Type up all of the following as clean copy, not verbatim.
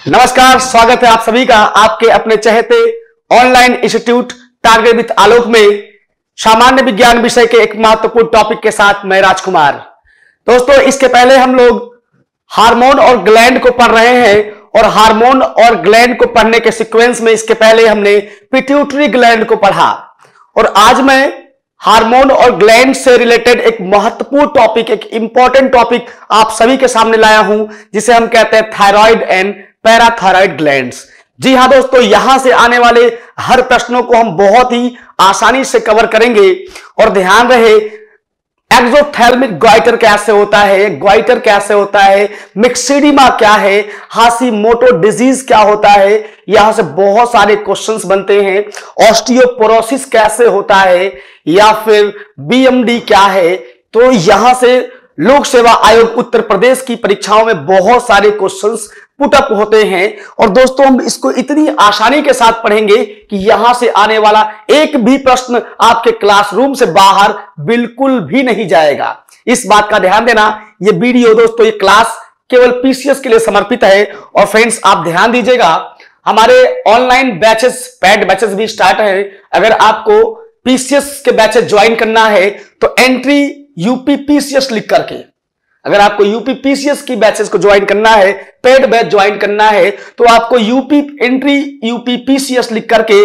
नमस्कार, स्वागत है आप सभी का आपके अपने चहेते online institute target with Alok में सामान्य विज्ञान विषय के एक महत्वपूर्ण टॉपिक के साथ मैं राजकुमार। दोस्तों, इसके पहले हम लोग हार्मोन और ग्लैंड को पढ़ रहे हैं और हार्मोन और ग्लैंड को पढ़ने के सीक्वेंस में इसके पहले हमने पिट्यूटरी ग्लैंड को पढ़ा और आज मैं हार्मोन और ग्लैंड से रिलेटेड एक महत्वपूर्ण टॉपिक, एक इंपॉर्टेंट टॉपिक आप सभी के सामने लाया हूं, जिसे हम कहते हैं थायराइड एंड पैराथायराइड ग्लैंड्स। जी हां दोस्तों, यहां से आने वाले हर प्रश्नों को हम बहुत ही आसानी से कवर करेंगे। और ध्यान रहे, एक्सोथैल्मिक ग्वाइटर कैसे होता है, ग्वाइटर कैसे होता है, मिक्सिडिमा क्या है, हाशिमोटो डिजीज क्या होता है, यहां से बहुत सारे क्वेश्चंस बनते हैं। ऑस्टियोपोरोसिस कैसे होता है या फिर बीएमडी क्या है। तो यहां से लोक सेवा आयोग उत्तर प्रदेश की परीक्षाओं में बहुत सारे क्वेश्चंस पुटअप होते हैं और दोस्तों हम इसको इतनी आसानी के साथ पढ़ेंगे कि यहां से आने वाला एक भी प्रश्न आपके क्लासरूम से बाहर बिल्कुल भी नहीं जाएगा। इस बात का ध्यान देना। ये वीडियो दोस्तों, ये क्लास केवल पीसीएस के लिए समर्पित है। और फ्रेंड्स, आप ध्यान दीजिएगा, हमारे ऑनलाइन बैचेस, पेड बैचेस भी स्टार्ट है। अगर आपको पीसीएस के बैचेस ज्वाइन करना है तो एंट्री यूपी पीसीएस लिख करके, अगर आपको यूपी पीसीएस की बैचेस को ज्वाइन करना है, पेड बैच ज्वाइन करना है, तो आपको यूपी पीसीएस लिख करके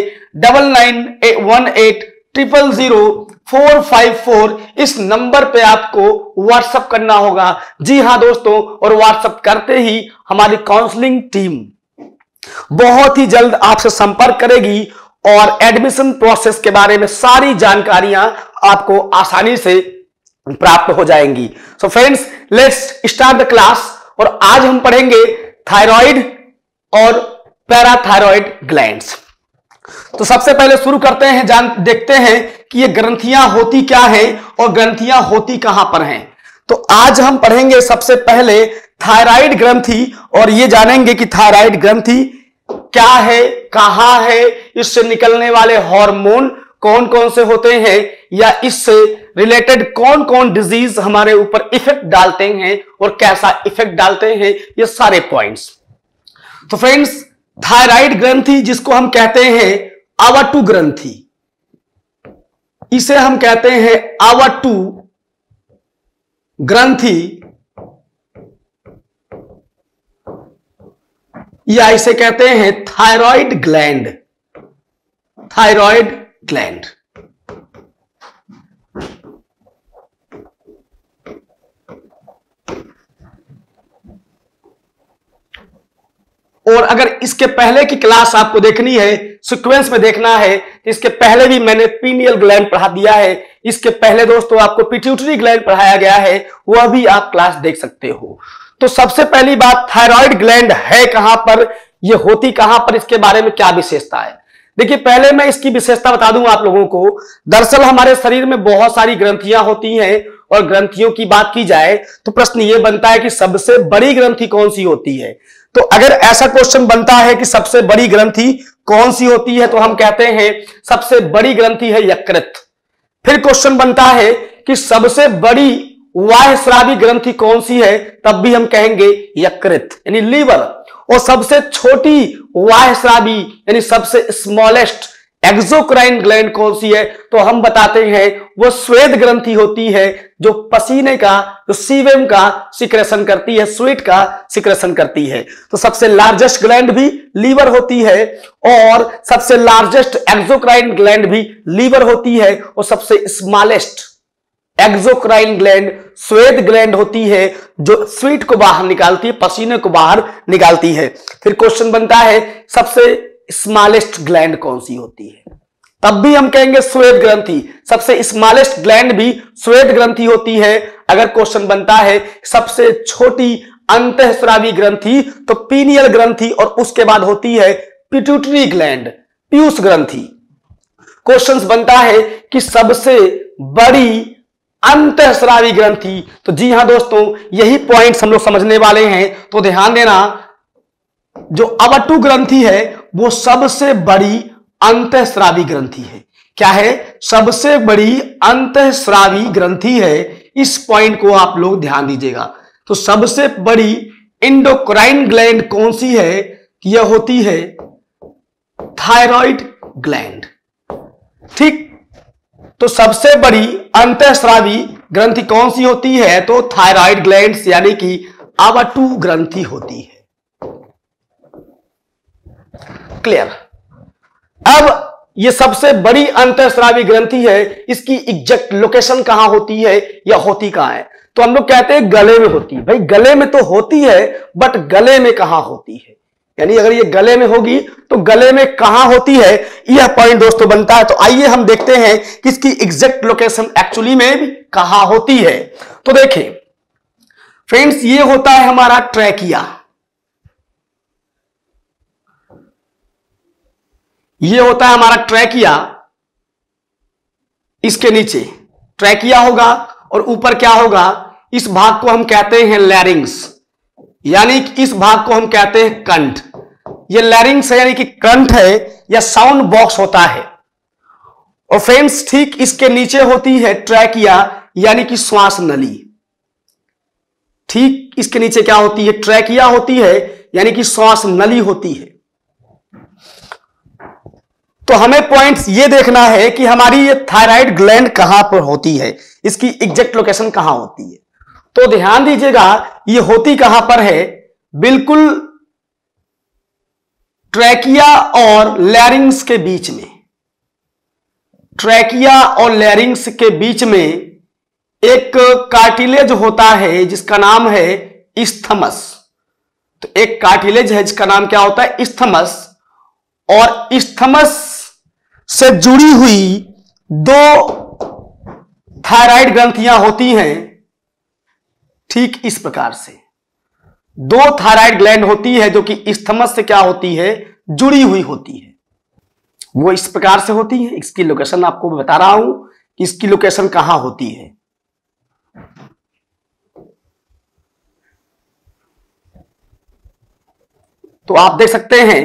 9918000454 इस नंबर पे आपको व्हाट्सएप करना होगा। जी हां दोस्तों, और व्हाट्सएप करते ही हमारी काउंसलिंग टीम बहुत ही जल्द आपसे संपर्क करेगी और एडमिशन प्रोसेस के बारे में सारी जानकारियां आपको आसानी से प्राप्त हो जाएंगी। So friends, let's start the class. और आज हम पढ़ेंगे थायराइड और पैराथायराइड ग्लैंड्स। तो सबसे पहले शुरू करते हैं, देखते हैं कि ये ग्रंथियां होती क्या हैं और ग्रंथियां होती कहां पर हैं। तो आज हम पढ़ेंगे सबसे पहले थायराइड ग्रंथि और ये जानेंगे कि थायराइड ग्रंथि क्या है, कहां है, इससे निकलने वाले हार्मोन कौन कौन से होते हैं या इससे रिलेटेड कौन कौन डिजीज हमारे ऊपर इफेक्ट डालते हैं और कैसा इफेक्ट डालते हैं, ये सारे पॉइंट्स। तो फ्रेंड्स, थायराइड ग्रंथि जिसको हम कहते हैं आवर्तु ग्रंथि, इसे हम कहते हैं आवर्तु ग्रंथि या इसे कहते हैं थायराइड ग्लैंड, थायराइड ग्लैंड। और अगर इसके पहले की क्लास आपको देखनी है, सीक्वेंस में देखना है, इसके पहले भी मैंने पीनियल ग्लैंड पढ़ा दिया है। इसके पहले दोस्तों आपको पिट्यूटरी ग्लैंड पढ़ाया गया है, वह भी आप क्लास देख सकते हो। तो सबसे पहली बात, थायराइड ग्लैंड है कहां पर, यह होती कहां पर, इसके बारे में क्या विशेषता है। देखिए, पहले मैं इसकी विशेषता बता दूं आप लोगों को। दरअसल हमारे शरीर में बहुत सारी ग्रंथियां होती हैं और ग्रंथियों की बात की जाए तो प्रश्न यह बनता है कि सबसे बड़ी ग्रंथि कौन सी होती है। तो अगर ऐसा क्वेश्चन बनता है कि सबसे बड़ी ग्रंथि कौन सी होती है तो हम कहते हैं सबसे बड़ी ग्रंथि है यकृत। फिर क्वेश्चन बनता है कि सबसे बड़ी वायस्रावी ग्रंथि कौन सी है, तब भी हम कहेंगे यकृत यानी लीवर। और सबसे छोटी वायस्रावी यानी सबसे स्मॉलेस्ट एक्सोक्राइन ग्लैंड कौन सी है, तो हम बताते हैं वो श्वेत ग्रंथि होती है, जो पसीने का, जो सीवेम का सिक्रेशन करती है, स्वेट का सिक्रेशन करती है। तो सबसे लार्जेस्ट ग्लैंड भी लीवर होती है और सबसे लार्जेस्ट एक्सोक्राइन ग्लैंड भी लीवर होती है और सबसे smallest exocrine gland sweat gland होती है, जो स्वीट को बाहर निकालती है, पसीने को बाहर निकालती है। फिर क्वेश्चन बनता है सबसे स्मॉलेस्ट ग्लैंड कौन सी होती है, तब भी हम कहेंगे श्वेत ग्रंथि। सबसे स्मॉलेस्ट ग्लैंड भी श्वेत ग्रंथि होती है। अगर क्वेश्चन बनता है सबसे छोटी अंतःस्रावी ग्रंथि, तो पीनियल ग्रंथि और उसके बाद होती है पिट्यूटरी ग्लैंड, पीयूष ग्रंथि। क्वेश्चन बनता है कि सबसे बड़ी अंतःस्रावी ग्रंथि, तो जी हां दोस्तों, यही पॉइंट्स हम लोग समझने वाले हैं। तो ध्यान देना, जो आवर्तु ग्रंथि है वो सबसे बड़ी अंतःस्रावी ग्रंथि है। क्या है? सबसे बड़ी अंतःस्रावी ग्रंथि है। इस पॉइंट को आप लोग ध्यान दीजिएगा। तो सबसे बड़ी इंडोक्राइन ग्लैंड कौन सी है? यह होती है थायराइड ग्लैंड। ठीक, तो सबसे बड़ी अंतःस्रावी ग्रंथि कौन सी होती है? तो थायराइड ग्लैंड यानी कि आवर्तु ग्रंथि होती है। क्लियर? अब ये सबसे बड़ी अंतःस्रावी ग्रंथि है, इसकी एग्जैक्ट लोकेशन कहां होती है या होती कहां है? तो हम लोग कहते हैं गले में होती है। भाई गले में तो होती है, बट गले में कहां होती है? यानी अगर ये गले में होगी तो गले में कहां होती है, यह पॉइंट दोस्तों बनता है। तो आइए हम देखते हैं कि इसकी एग्जैक्ट लोकेशन एक्चुअली में भी कहां होती है। तो देखिए फ्रेंड्स, ये होता है हमारा ट्रैकिया। ये होता है हमारा ट्रैकिया। इसके नीचे ट्रैकिया होगा और ऊपर क्या होगा? इस भाग को हम कहते हैं लैरिंग्स, यानी कि इस भाग को हम कहते हैं कंठ। ये लैरिंग्स है यानी कि कंठ है या साउंड बॉक्स होता है। और फ्रेंड्स ठीक इसके नीचे होती है ट्रैकिया यानी कि श्वास नली। ठीक इसके नीचे क्या होती है? ट्रैकिया होती है यानी कि श्वास नली होती है। तो हमें पॉइंट्स ये देखना है कि हमारी ये थायराइड ग्लैंड कहां पर होती है, इसकी एग्जैक्ट लोकेशन कहां होती है। तो ध्यान दीजिएगा, ये होती कहां पर है? बिल्कुल ट्रैकिया और लैरिंग्स के बीच में। ट्रैकिया और लैरिंग्स के बीच में एक कार्टिलेज होता है जिसका नाम है इस्थमस। तो एक कार्टिलेज है जिसका नाम क्या होता है? इस्थमस। और इस्थमस से जुड़ी हुई दो थायराइड ग्रंथियां होती हैं। ठीक इस प्रकार से दो थायराइड ग्लैंड होती है जो कि इस्थमस से क्या होती है? जुड़ी हुई होती है। वो इस प्रकार से होती है। इसकी लोकेशन आपको बता रहा हूं कि इसकी लोकेशन कहां होती है। तो आप देख सकते हैं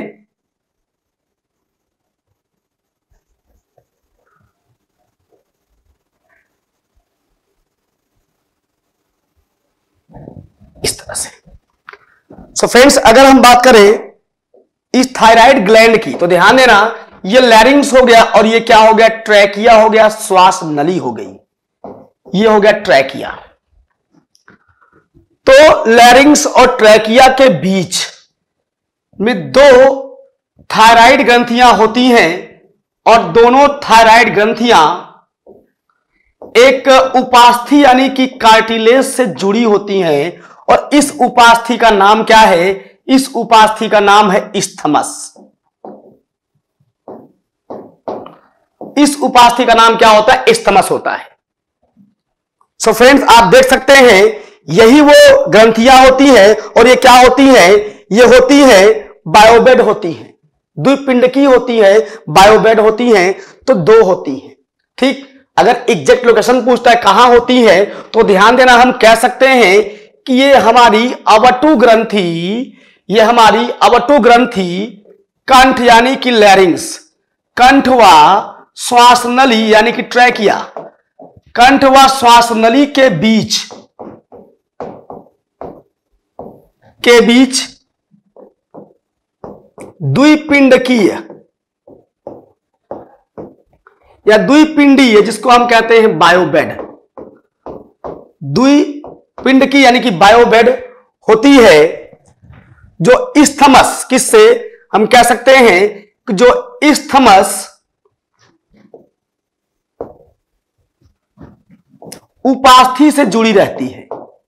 इस तरह से। सो फ्रेंड्स, अगर हम बात करें इस थायराइड ग्लैंड की तो ध्यान देना, ये लैरिंग्स हो गया और ये क्या हो गया? ट्रैकिया हो गया, श्वास नली हो गई। ये हो गया ट्रैकिया। तो लैरिंग्स और ट्रैकिया के बीच में दो थायराइड ग्रंथियां होती हैं और दोनों थायराइड ग्रंथियां एक उपास्थि यानी कि कार्टिलेज से जुड़ी होती हैं। और इस उपास्थि का नाम क्या है? इस उपास्थि का नाम है इस्थमस। इस उपास्थि का नाम क्या होता है? इस्थमस होता है। सो फ्रेंड्स, आप देख सकते हैं यही वो ग्रंथियां होती हैं और ये क्या होती हैं? ये होती है बायोबेड होती हैं, द्विपिंडकीय होती है, बायोबेड होती हैं। तो दो होती हैं। ठीक, अगर एग्जैक्ट लोकेशन पूछता है कहां होती है तो ध्यान देना, हम कह सकते हैं कि ये हमारी आवर्तु ग्रंथि, ये हमारी आवर्तु ग्रंथि कंठ यानी कि लैरिंग्स, कंठ व श्वास नली यानी कि ट्रैकिया, कंठ व श्वास नली के बीच द्विपिंडकीय या द्विपिंडीय, जिसको हम कहते हैं बायोबेड, द्विपिंडकीय यानी कि बायोबेड होती है। जो इस्थमस, किससे हम कह सकते हैं कि जो इस्थमस उपास्थि से जुड़ी रहती है।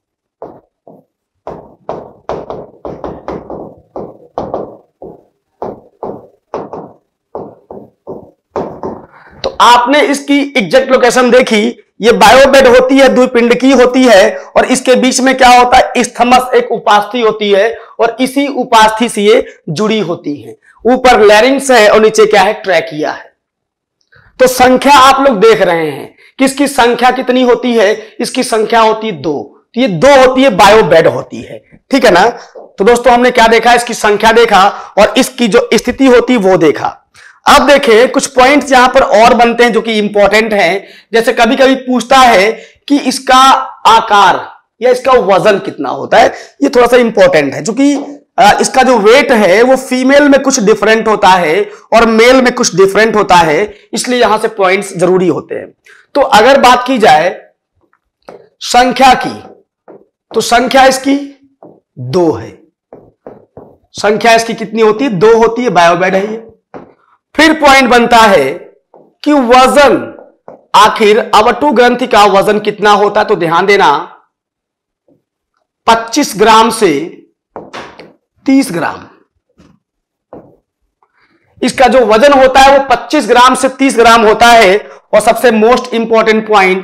तो आपने इसकी एग्जैक्ट लोकेशन देखी, ये बायोबेड होती है, द्विपिंडकीय होती है और इसके बीच में क्या होता है? इस्थमस एक उपास्थि होती है और इसी उपास्थि से ये जुड़ी होती है। ऊपर लैरिंग्स है और नीचे क्या है? ट्रैकिया है। तो संख्या आप लोग देख रहे हैं कि इसकी संख्या कितनी होती है? इसकी संख्या होती है 2। तो ये 2 होती है, बायोबेड होती है। ठीक है ना? तो दोस्तों हमने क्या देखा? इसकी संख्या देखा और इसकी जो स्थिति होती वो देखा। अब देखें कुछ पॉइंट्स यहां पर और बनते हैं जो कि इंपॉर्टेंट हैं। जैसे कभी कभी पूछता है कि इसका आकार या इसका वजन कितना होता है। ये थोड़ा सा इंपॉर्टेंट है, क्योंकि इसका जो वेट है वो फीमेल में कुछ डिफरेंट होता है और मेल में कुछ डिफरेंट होता है, इसलिए यहां से पॉइंट्स जरूरी होते हैं। तो अगर बात की जाए संख्या की, तो संख्या इसकी 2 है। संख्या इसकी कितनी होती है? 2 होती है, बायोबैड है ये। फिर पॉइंट बनता है कि वजन, आखिर अवटु ग्रंथि का वजन कितना होता है? तो ध्यान देना 25 ग्राम से 30 ग्राम। इसका जो वजन होता है वो 25 ग्राम से 30 ग्राम होता है। और सबसे मोस्ट इंपॉर्टेंट पॉइंट,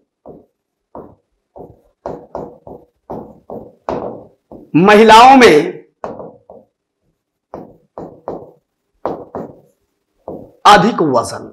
महिलाओं में अधिक वजन,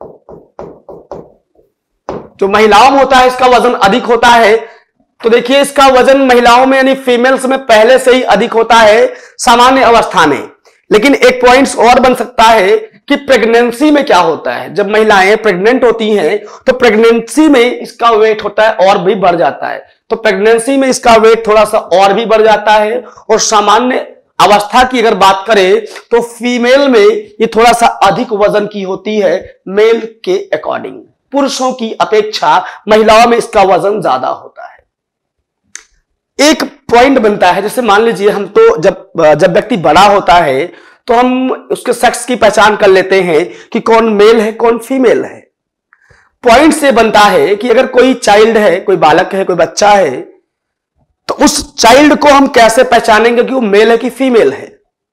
जो महिलाओं में होता है इसका वजन अधिक होता है। तो देखिए इसका वजन महिलाओं में यानी फीमेल्स में पहले से ही अधिक होता है सामान्य अवस्था में। लेकिन एक पॉइंट्स और बन सकता है कि प्रेगनेंसी में क्या होता है, जब महिलाएं प्रेग्नेंट होती हैं तो प्रेगनेंसी में इसका वेट होता है और भी बढ़ जाता है। तो प्रेगनेंसी में इसका वेट थोड़ा सा और भी बढ़ जाता है। और सामान्य अवस्था की अगर बात करें तो फीमेल में ये थोड़ा सा अधिक वजन की होती है मेल के अकॉर्डिंग। पुरुषों की अपेक्षा महिलाओं में इसका वजन ज्यादा होता है। एक पॉइंट बनता है, जैसे मान लीजिए हम तो जब व्यक्ति बड़ा होता है तो हम उसके सेक्स की पहचान कर लेते हैं कि कौन मेल है कौन फीमेल है। पॉइंट से बनता है कि अगर कोई चाइल्ड है, कोई बालक है, कोई बच्चा है, तो उस चाइल्ड को हम कैसे पहचानेंगे कि वो मेल है कि फीमेल है।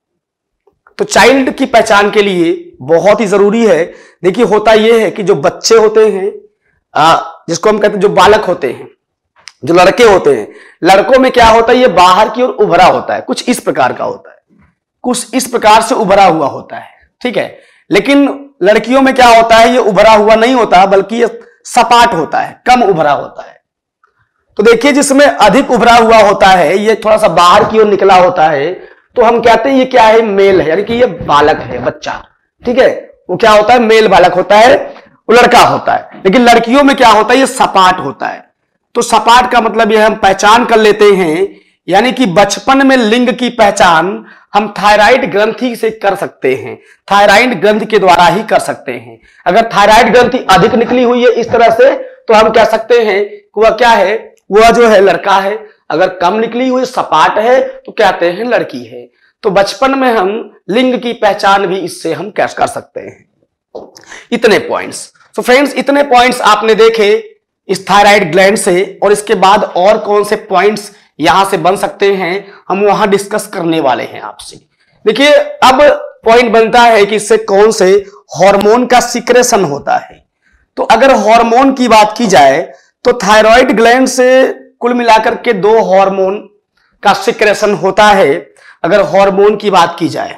तो चाइल्ड की पहचान के लिए बहुत ही जरूरी है। देखिए होता यह है कि जो बच्चे होते हैं, जिसको हम कहते हैं जो बालक होते हैं, जो लड़के होते हैं, लड़कों में क्या होता है, ये बाहर की ओर उभरा होता है, कुछ इस प्रकार का होता है, कुछ इस प्रकार से उभरा हुआ होता है, ठीक है। लेकिन लड़कियों में क्या होता है, ये उभरा हुआ नहीं होता बल्कि ये सपाट होता है, कम उभरा होता है। तो देखिए जिसमें अधिक उभरा हुआ होता है, ये थोड़ा सा बाहर की ओर निकला होता है, तो हम कहते हैं ये क्या है, मेल है, यानी कि ये बालक है, बच्चा, ठीक है। वो क्या होता है, मेल बालक होता है, वो लड़का होता है। लेकिन लड़कियों में क्या होता है, ये सपाट होता है। तो सपाट का मतलब यह हम पहचान कर लेते हैं, यानी कि बचपन में लिंग की पहचान हम थायराइड ग्रंथि से कर सकते हैं, थायराइड ग्रंथि के द्वारा ही कर सकते हैं। अगर थायराइड ग्रंथि अधिक निकली हुई है इस तरह से, तो हम कह सकते हैं कि वह क्या है, वह जो है लड़का है। अगर कम निकली हुई सपाट है तो कहते हैं लड़की है। तो बचपन में हम लिंग की पहचान भी इससे हम कैसे कर सकते हैं। इतने पॉइंट्स। तो फ्रेंड्स इतने पॉइंट्स आपने देखे इस थायराइड ग्लैंड से, और इसके बाद और कौन से पॉइंट्स यहां से बन सकते हैं हम वहां डिस्कस करने वाले हैं आपसे। देखिए अब पॉइंट बनता है कि इससे कौन से हार्मोन का सिक्रेशन होता है। तो अगर हार्मोन की बात की जाए तो थायराइड ग्लैंड से कुल मिलाकर के 2 हार्मोन का सिक्रेशन होता है। अगर हार्मोन की बात की जाए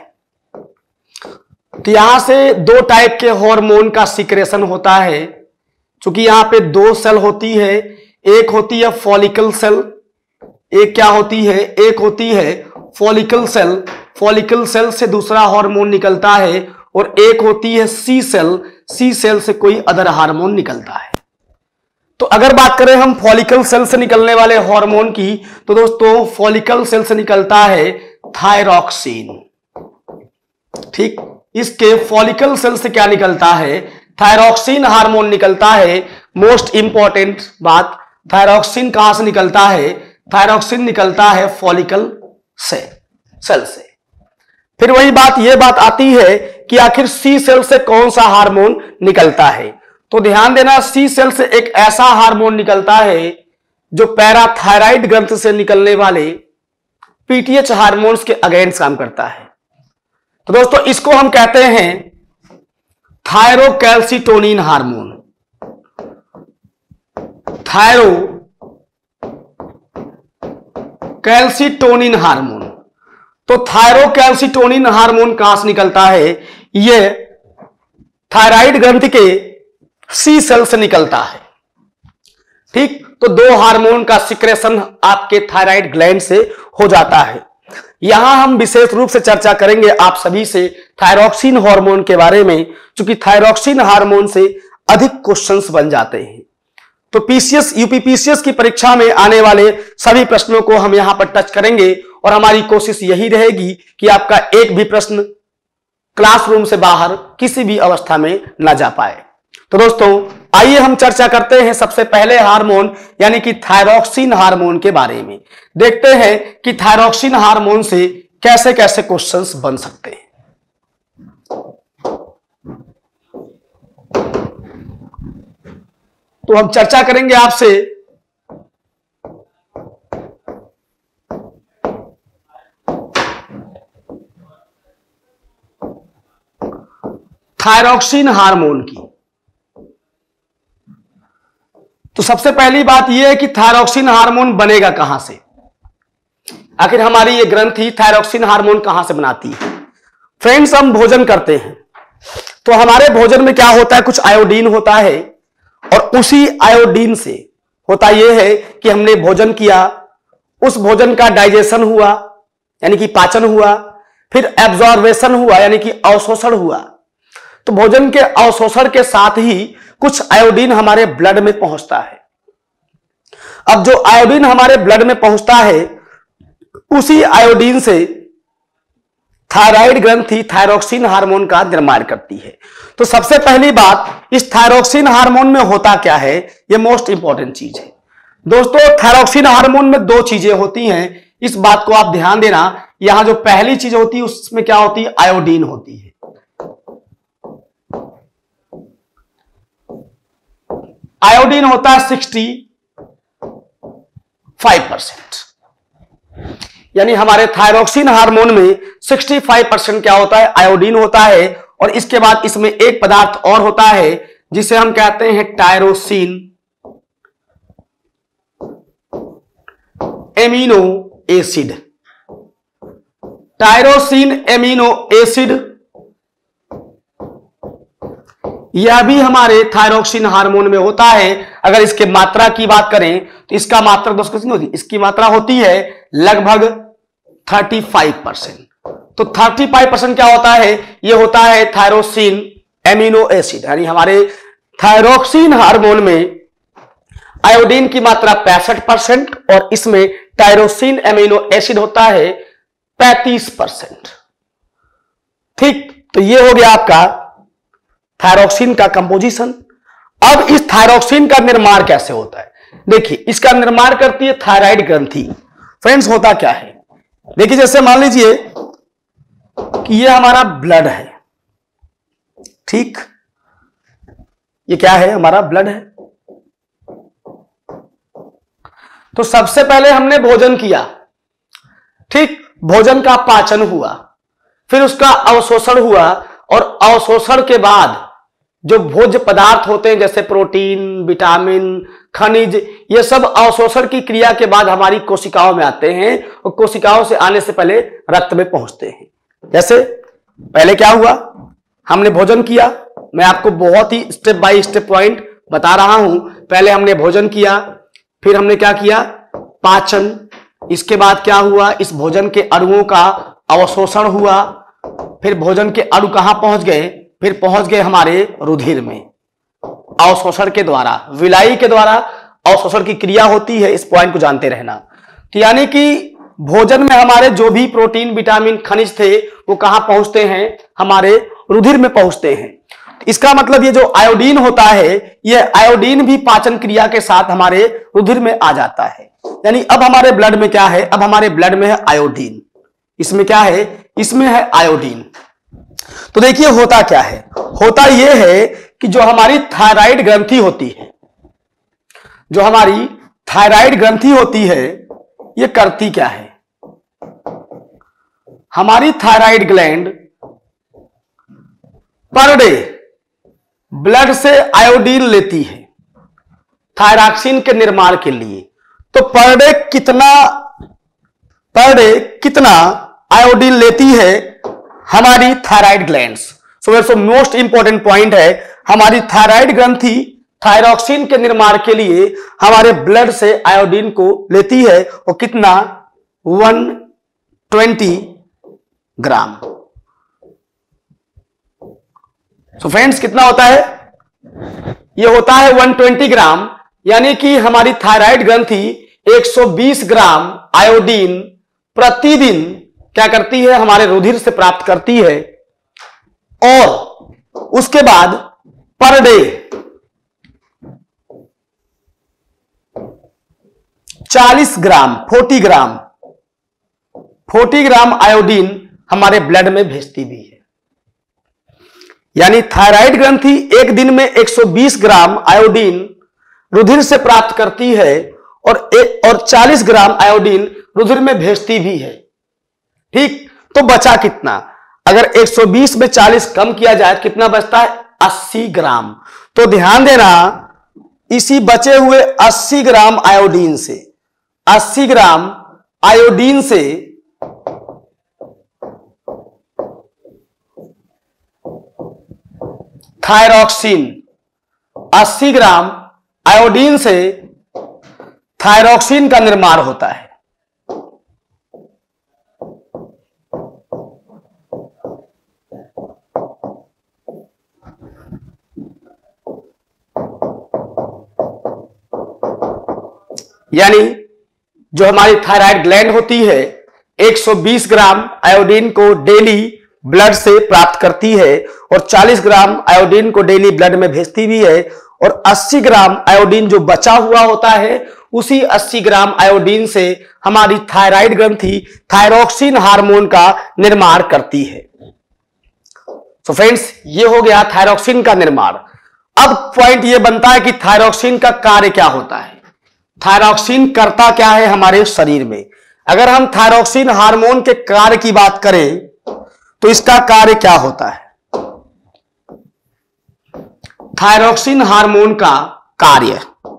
तो यहां से 2 टाइप के हार्मोन का सिक्रेशन होता है। क्योंकि यहां पे 2 सेल होती है, एक होती है फॉलिकल सेल, एक क्या होती है, एक होती है फॉलिकल सेल। फॉलिकल सेल से दूसरा हार्मोन निकलता है, और एक होती है सी सेल, सी सेल से कोई अदर हार्मोन निकलता है। तो अगर बात करें हम फॉलिकल सेल से निकलने वाले हार्मोन की, तो दोस्तों फॉलिकल सेल से निकलता है थायरॉक्सिन, ठीक। इसके फॉलिकल सेल से क्या निकलता है, थायरॉक्सिन हार्मोन निकलता है। मोस्ट इंपॉर्टेंट बात, थायरॉक्सिन कहां से निकलता है, थायरॉक्सिन निकलता है फॉलिकल सेल से। फिर वही बात, ये बात आती है कि आखिर सी सेल से कौन सा हार्मोन निकलता है। तो ध्यान देना, सी सेल से एक ऐसा हार्मोन निकलता है जो पैराथायराइड ग्रंथि से निकलने वाले पीटीएच हार्मोन्स के अगेंस्ट काम करता है। तो दोस्तों इसको हम कहते हैं थायरोकैल्सिटोनिन हार्मोन, थायरोकैल्सिटोनिन हार्मोन। तो थायरोकैल्सिटोनिन हार्मोन कहां से निकलता है, यह थायराइड ग्रंथि के सी सेल से निकलता है, ठीक। तो 2 हार्मोन का सिक्रेशन आपके थायराइड ग्लैंड से हो जाता है। यहां हम विशेष रूप से चर्चा करेंगे आप सभी से थायरॉक्सिन हार्मोन के बारे में, क्योंकि थायरॉक्सिन हार्मोन से अधिक क्वेश्चंस बन जाते हैं। तो पीसीएस यूपीपीसीएस की परीक्षा में आने वाले सभी प्रश्नों को हम यहां पर टच करेंगे, और हमारी कोशिश यही रहेगी कि आपका एक भी प्रश्न क्लासरूम से बाहर किसी भी अवस्था में ना जा पाए। तो दोस्तों आइए हम चर्चा करते हैं सबसे पहले हार्मोन यानी कि थायरॉक्सिन हार्मोन के बारे में। देखते हैं कि थायरॉक्सिन हार्मोन से कैसे कैसे क्वेश्चंस बन सकते हैं। तो हम चर्चा करेंगे आपसे थायरॉक्सिन हार्मोन की। तो सबसे पहली बात यह है कि थायरॉक्सिन हार्मोन बनेगा कहां से, आखिर हमारी ये ग्रंथि थायरॉक्सिन हार्मोन कहां से बनाती है। फ्रेंड्स, हम भोजन करते हैं तो हमारे भोजन में क्या होता है, कुछ आयोडीन होता है और उसी आयोडीन से होता यह है कि हमने भोजन किया, उस भोजन का डाइजेशन हुआ यानी कि पाचन हुआ, फिर एब्जॉर्बेशन हुआ यानी कि अवशोषण हुआ। तो भोजन के अवशोषण के साथ ही कुछ आयोडीन हमारे ब्लड में पहुंचता है। अब जो आयोडीन हमारे ब्लड में पहुंचता है उसी आयोडीन से थायराइड ग्रंथि थायरॉक्सिन हार्मोन का निर्माण करती है। तो सबसे पहली बात, इस थायरॉक्सिन हार्मोन में होता क्या है, यह मोस्ट इंपॉर्टेंट चीज है। दोस्तों थायरॉक्सिन हार्मोन में दो चीजें होती हैं, इस बात को आप ध्यान देना। यहां जो पहली चीज होती है उसमें क्या होती है, आयोडीन होती है। आयोडीन होता है 65%, यानी हमारे थायरॉक्सिन हार्मोन में 65% क्या होता है, आयोडीन होता है। और इसके बाद इसमें एक पदार्थ और होता है जिसे हम कहते हैं tyrosine amino acid. Tyrosine amino acid यह भी हमारे थायरॉक्सिन हार्मोन में होता है। अगर इसके मात्रा की बात करें तो इसका मात्रा दोस्तों कितनी होती है, इसकी मात्रा होती है लगभग 35%। तो 35% क्या होता है, यह होता है थायरोसिन एमिनो एसिड, यानी हमारे थायरॉक्सिन हार्मोन में आयोडीन की मात्रा 65% और इसमें टायरोसिन एमिनो एसिड होता है 35%। ठीक, तो यह हो गया आपका थायरॉक्सिन का कंपोजिशन। अब इस थायरॉक्सिन का निर्माण कैसे होता है, देखिए इसका निर्माण करती है थायराइड ग्रंथि। फ्रेंड्स होता क्या है, देखिए जैसे मान लीजिए कि ये हमारा ब्लड है, ठीक, ये क्या है, हमारा ब्लड है। तो सबसे पहले हमने भोजन किया, ठीक, भोजन का पाचन हुआ, फिर उसका अवशोषण हुआ और अवशोषण के बाद जो भोज्य पदार्थ होते हैं जैसे प्रोटीन, विटामिन, खनिज, ये सब अवशोषण की क्रिया के बाद हमारी कोशिकाओं में आते हैं और कोशिकाओं से आने से पहले रक्त में पहुंचते हैं। जैसे पहले क्या हुआ, हमने भोजन किया, मैं आपको बहुत ही स्टेप बाय स्टेप पॉइंट बता रहा हूं। पहले हमने भोजन किया, फिर हमने क्या किया, पाचन, इसके बाद क्या हुआ, इस भोजन के अणुओं का अवशोषण हुआ, फिर भोजन के अणु कहां पहुंच गए, फिर पहुंच गए हमारे रुधिर में अवशोषण के द्वारा, विलाई के द्वारा अवशोषण की क्रिया होती है। इस पॉइंट को जानते रहना। तो यानी कि भोजन में हमारे जो भी प्रोटीन, विटामिन, खनिज थे वो कहां पहुंचते हैं, हमारे रुधिर में पहुंचते हैं। इसका मतलब ये जो आयोडीन होता है, ये आयोडीन भी पाचन क्रिया के साथ हमारे रुधिर में आ जाता है। यानी अब हमारे ब्लड में क्या है, अब हमारे ब्लड में है आयोडीन। इसमें क्या है, इसमें है आयोडीन। तो देखिए होता क्या है, होता यह है कि जो हमारी थायराइड ग्रंथि होती है, जो हमारी थायराइड ग्रंथि होती है, ये करती क्या है, हमारी थायराइड ग्लैंड पर डे ब्लड से आयोडीन लेती है थायरॉक्सिन के निर्माण के लिए। तो पर डे कितना आयोडीन लेती है हमारी thyroid glands. So most important point है, हमारी थायराइड ग्रंथि थायरॉक्सिन के निर्माण के लिए हमारे ब्लड से आयोडीन को लेती है और कितना, 120 ग्राम। सो फ्रेंड्स कितना होता है, यह होता है 120 ग्राम, यानी कि हमारी थायराइड ग्रंथि 120 ग्राम आयोडीन प्रतिदिन क्या करती है, हमारे रुधिर से प्राप्त करती है, और उसके बाद per day 40 gram 40 gram iodine हमारे ब्लड में भेजती भी है। यानी थायराइड ग्रंथि एक दिन में 120 ग्राम आयोडीन रुधिर से प्राप्त करती है और 40 ग्राम आयोडीन रुधिर में भेजती भी है। ठीक, तो बचा कितना? अगर 120 में 40 कम किया जाए तो कितना बचता है? 80 ग्राम। तो ध्यान देना, इसी बचे हुए 80 ग्राम आयोडीन से 80 ग्राम आयोडीन से थायरॉक्सिन 80 ग्राम आयोडीन से थायरॉक्सिन का निर्माण होता है। यानी जो हमारी थायराइड ग्लैंड होती है 120 ग्राम आयोडीन को डेली ब्लड से प्राप्त करती है और 40 ग्राम आयोडीन को डेली ब्लड में भेजती भी है, और 80 ग्राम आयोडीन जो बचा हुआ होता है उसी 80 ग्राम आयोडीन से हमारी थायराइड ग्रंथि थायरॉक्सिन हार्मोन का निर्माण करती है। तो फ्रेंड्स, ये हो गया थायरॉक्सिन का निर्माण। अब पॉइंट ये बनता है कि थायरॉक्सिन का कार्य क्या होता है, थायरॉक्सिन करता क्या है हमारे शरीर में। अगर हम थायरॉक्सिन हार्मोन के कार्य की बात करें तो इसका कार्य क्या होता है? थायरॉक्सिन हार्मोन का कार्य,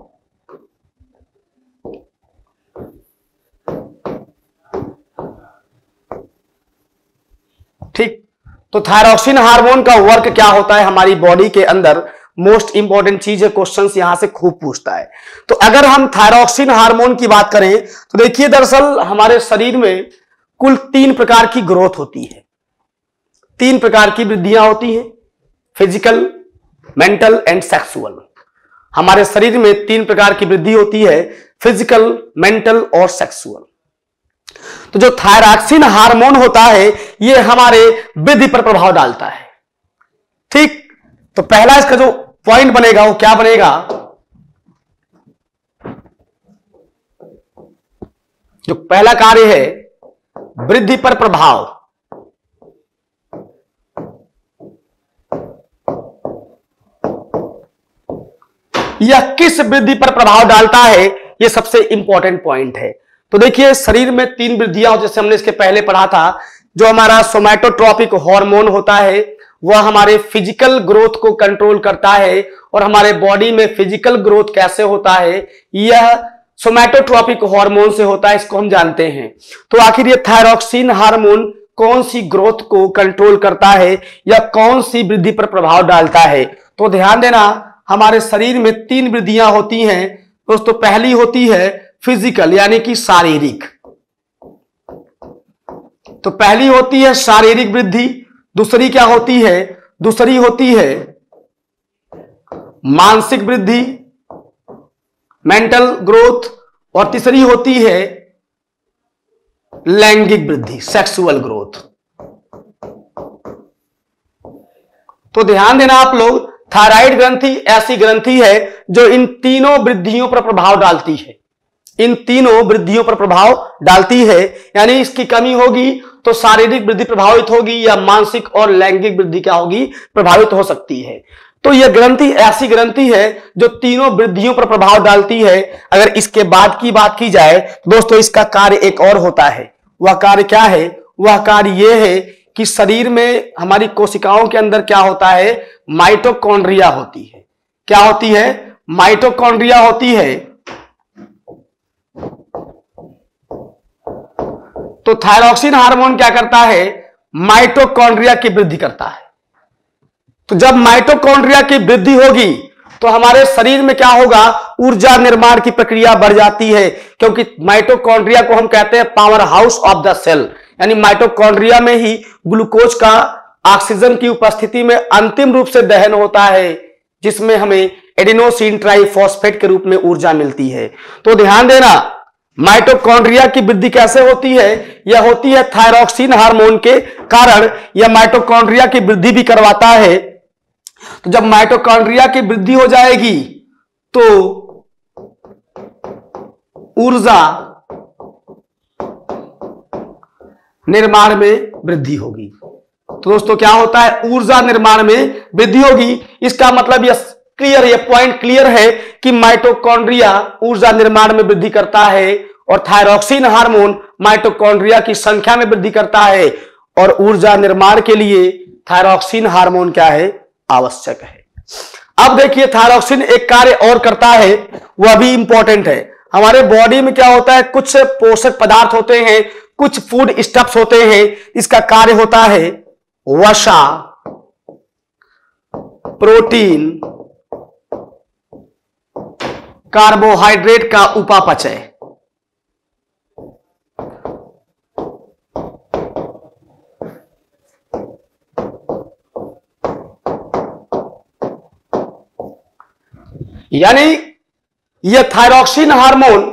ठीक, तो थायरॉक्सिन हार्मोन का वर्क क्या होता है हमारी बॉडी के अंदर? मोस्ट इंपॉर्टेंट चीज है, क्वेश्चंस यहां से खूब पूछता है। तो अगर हम थायरॉक्सिन हार्मोन की बात करें तो देखिए, दरअसल हमारे शरीर में कुल 3 प्रकार की ग्रोथ होती है, 3 प्रकार की वृद्धियां होती हैं, फिजिकल, मेंटल एंड सेक्सुअल। हमारे शरीर में 3 प्रकार की वृद्धि होती है, फिजिकल, मेंटल और सेक्सुअल। तो जो थायरॉक्सिन हार्मोन होता है ये हमारे वृद्धि पर प्रभाव डालता है। ठीक, तो पहला इसका जो पॉइंट बनेगा वो क्या बनेगा? जो पहला कार्य है वृद्धि पर प्रभाव, यह किस वृद्धि पर प्रभाव डालता है, यह सबसे इंपॉर्टेंट पॉइंट है। तो देखिए, शरीर में 3 वृद्धियां, जैसे हमने इसके पहले पढ़ा था, जो हमारा सोमैटोट्रोपिक हार्मोन होता है वह हमारे फिजिकल ग्रोथ को कंट्रोल करता है, और हमारे बॉडी में फिजिकल ग्रोथ कैसे होता है यह सोमैटोट्रोपिक हार्मोन से होता है, इसको हम जानते हैं। तो आखिर ये थायरॉक्सिन हार्मोन कौन सी ग्रोथ को कंट्रोल करता है या कौन सी वृद्धि पर प्रभाव डालता है? तो ध्यान देना, हमारे शरीर में 3 वृद्धियां होती हैं दोस्तों। पहली होती है फिजिकल यानी कि शारीरिक, तो पहली होती है शारीरिक वृद्धि। दूसरी क्या होती है? दूसरी होती है मानसिक वृद्धि, मेंटल ग्रोथ, और तीसरी होती है लैंगिक वृद्धि, सेक्सुअल ग्रोथ। तो ध्यान देना आप लोग, थायराइड ग्रंथि ऐसी ग्रंथि है जो इन तीनों वृद्धियों पर प्रभाव डालती है, इन तीनों वृद्धियों पर प्रभाव डालती है। यानी इसकी कमी होगी तो शारीरिक वृद्धि प्रभावित होगी या मानसिक और लैंगिक वृद्धि क्या होगी? प्रभावित हो सकती है। तो यह ग्रंथि ऐसी ग्रंथि है जो तीनों वृद्धियों पर प्रभाव डालती है। अगर इसके बाद की बात की जाए तो दोस्तों इसका कार्य एक और होता है। वह कार्य क्या है? वह कार्य यह है कि शरीर में हमारी कोशिकाओं के अंदर क्या होता है? माइटोकॉन्ड्रिया होती है। क्या होती है? माइटोकॉन्ड्रिया होती है। तो थायरॉक्सिन हार्मोन क्या करता है? माइटोकॉन्ड्रिया की वृद्धि करता है। तो जब माइटोकॉन्ड्रिया की वृद्धि होगी तो हमारे शरीर में क्या होगा? ऊर्जा निर्माण की प्रक्रिया बढ़ जाती है, क्योंकि माइटोकॉन्ड्रिया को हम कहते हैं power house of the cell. यानी माइटोकॉन्ड्रिया में ही ग्लूकोज का ऑक्सीजन की उपस्थिति में अंतिम रूप से दहन होता है, जिसमें हमें एडिनोसिन ट्राइफॉस्फेट के रूप में ऊर्जा मिलती है। तो ध्यान देना, माइटोकॉन्ड्रिया की वृद्धि कैसे होती है? यह होती है थायरॉक्सिन हार्मोन के कारण। यह माइटोकॉन्ड्रिया की वृद्धि भी करवाता है। तो जब माइटोकॉन्ड्रिया की वृद्धि हो जाएगी तो ऊर्जा निर्माण में वृद्धि होगी। तो दोस्तों क्या होता है? ऊर्जा निर्माण में वृद्धि होगी। इसका मतलब यह क्लियर, यह पॉइंट क्लियर है कि माइटोकॉन्ड्रिया ऊर्जा निर्माण में वृद्धि करता है और थायरॉक्सिन हार्मोन माइटोकॉन्ड्रिया की संख्या में वृद्धि करता है और ऊर्जा निर्माण के लिए थायरॉक्सिन हार्मोन क्या है? आवश्यक है। अब देखिए थायरॉक्सिन एक कार्य और करता है, वह भी इंपॉर्टेंट है। हमारे बॉडी में क्या होता है? कुछ पोषक पदार्थ होते हैं, कुछ फूड स्टफ्स होते हैं। इसका कार्य होता है वसा, प्रोटीन, कार्बोहाइड्रेट का उपापचय। यानी यह थायरॉक्सिन हार्मोन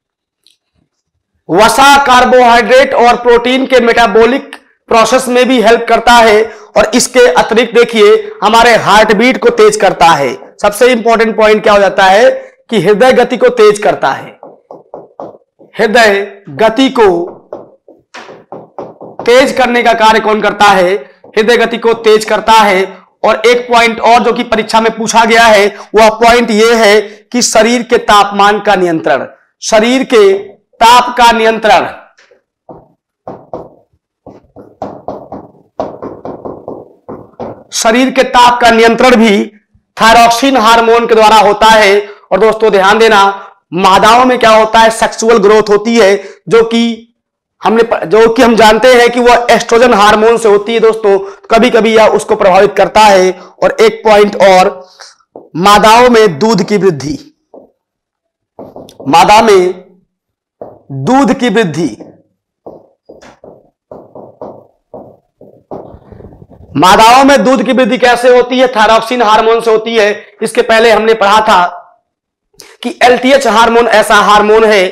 वसा, कार्बोहाइड्रेट और प्रोटीन के मेटाबॉलिक प्रोसेस में भी हेल्प करता है और इसके अतिरिक्त देखिए हमारे हार्ट बीट को तेज करता है। सबसे इंपॉर्टेंट पॉइंट क्या हो जाता है कि हृदय गति को तेज करता है। हृदय गति को तेज करने का कार्य कौन करता है? हृदय गति को तेज करता है। और एक पॉइंट और जो कि परीक्षा में पूछा गया है वह पॉइंट यह है कि शरीर के तापमान का नियंत्रण, शरीर के ताप का नियंत्रण। शरीर के ताप का नियंत्रण भी थायरॉक्सिन हार्मोन के द्वारा होता है। और दोस्तों ध्यान देना, मादाओं में क्या होता है? सेक्सुअल ग्रोथ होती है, जो कि हम जानते हैं कि वह एस्ट्रोजन हार्मोन से होती है। दोस्तों कभी कभी यह उसको प्रभावित करता है। और एक पॉइंट और, मादाओं में दूध की वृद्धि, मादा में दूध की वृद्धि, मादाओं में दूध की वृद्धि कैसे होती है? थायरॉक्सिन हार्मोन से होती है। इसके पहले हमने पढ़ा था कि एलटीएच हार्मोन ऐसा हार्मोन है